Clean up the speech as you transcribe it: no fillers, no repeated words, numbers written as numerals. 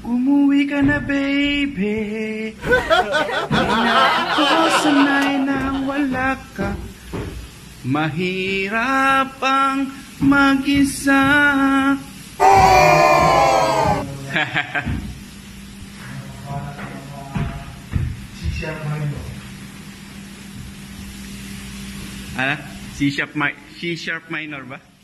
Umuwi ka na, baby. Di na ako sanay na wala ka. Mahirap ang mag-isa. Ano? C sharp minor ba?